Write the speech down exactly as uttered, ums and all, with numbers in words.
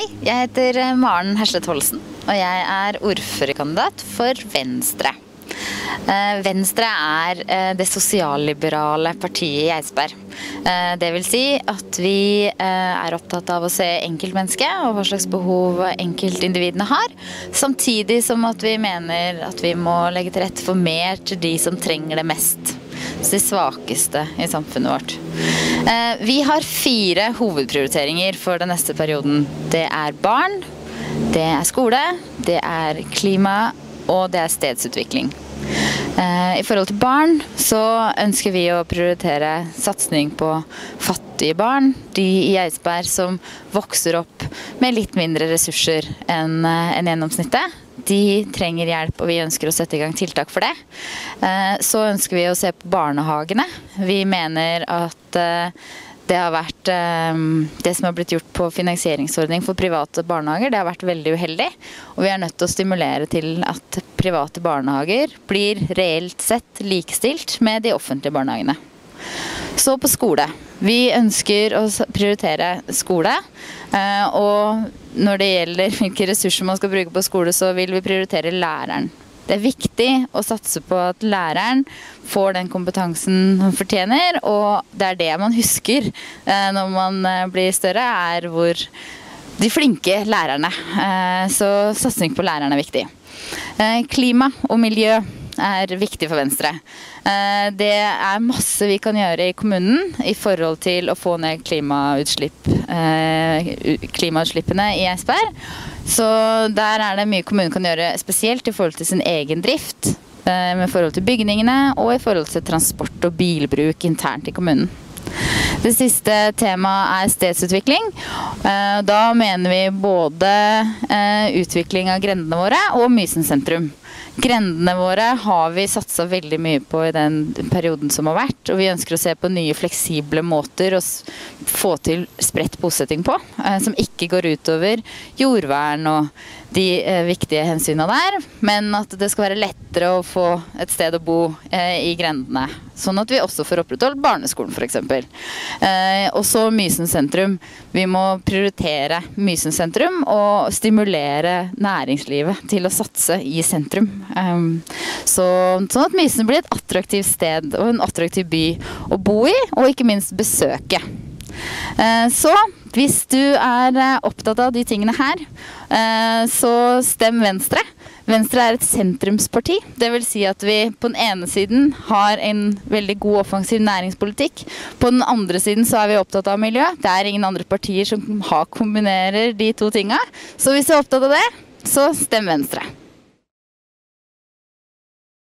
Hei, jeg heter Maren Herslet Holsen, og jeg er ordførerkandidat for Venstre. Venstre er det sosialliberale partiet i Eidsberg. Det vil si at vi er opptatt av å se enkeltmennesket og hva slags behov enkeltindividene har, samtidig som at vi mener at vi må legge til rette for mer til de som trenger det mest. De svakeste i samfunnet vårt. Vi har fire hovedprioriteringer for den neste perioden. Det er barn, det er skole, det er klima og det er stedsutvikling. I forhold til barn så ønsker vi å prioritere satsing på fattige barn, de i Eidsberg som vokser opp med litt mindre ressurser enn en gjennomsnittet. De trenger hjelp, og vi ønsker å sette i gang tiltak for det. Så ønsker vi å se på barnehagene. Vi mener at det har vært det som har blitt gjort på finansieringsordning for private barnehager, det har vært veldig uheldig. Og vi er nødt til å stimulere til at private barnehager blir reelt sett likestilt med de offentlige barnehagene. Så på skole. Vi ønsker å prioritere skole, og når det gjelder hvilke ressurser man skal bruke på skole, så vil vi prioritere læreren. Det er viktig å satse på at læreren får den kompetansen han fortjener, og det er det man husker når man blir større, er hvor de flinke lærerne. Så satsing på læreren er viktig. Klima og miljø er viktig for Venstre. Det er masse vi kan gjøre i kommunen i forhold til å få ned klimautslipp, klimautslippene i Eidsberg. Så der er det mye kommunen kan gjøre, spesielt i forhold til sin egen drift, med forhold til bygningene og i forhold til transport og bilbruk internt i kommunen. Det siste temaet er stedsutvikling. Da mener vi både utvikling av grendene våre og Mysen sentrum. Grendene våre har vi satset veldig mye på i den perioden som har vært, og vi ønsker å se på nye fleksible måter å få til spredt bosetting på, som ikke går utover jordvern og de viktige hensynene der, men at det skal være lettere å få et sted å bo i grendene, sånn at vi også får opprettholdt barneskolen for eksempel. Og så Mysen sentrum. Vi må prioritere Mysen sentrum og stimulere næringslivet til å satse i sentrum. Så, sånn at Mysen blir et attraktivt sted og en attraktiv by å bo i, og ikke minst besøke. Så hvis du er opptatt av de tingene her, så stem Venstre. Venstre er et sentrumsparti. Det vil si at vi på den ene siden har en veldig god offensiv næringspolitikk. På den andre siden så er vi opptatt av miljø. Det er ingen andre partier som har kombinerer de to tingene. Så hvis du er opptatt av det, så stem Venstre.